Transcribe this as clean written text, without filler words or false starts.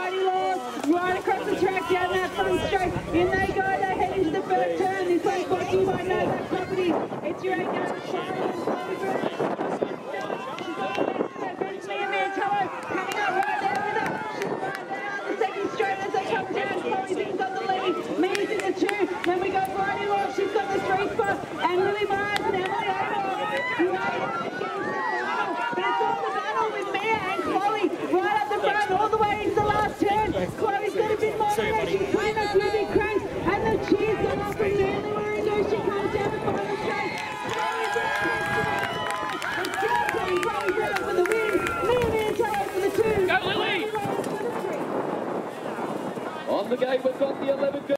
Bridie Laws, right across the track down that front straight. In they go, they head into the first turn. This one's brought to you by Know That Property. It's your 8 down the side. Coming up right there with her. She's right there on the second straight as they come down. Chloe Bing's on the lead. Me's in the 2. Then we go Bridie Laws. She's got the 3 spot. And Lily Myers and Emily Amos. But it's all the battle with Mia and Chloe right up the front, all the way into the last turn. Chloe's got a bit more there. She's playing a few big cranks, and the cheers gone off from Manly Warringah. She comes down the final straight. Chloe's and still putting Chloe Brown for the win. Mia Tello for the 2. Go Lily! On the gate, we've got the 11 girls.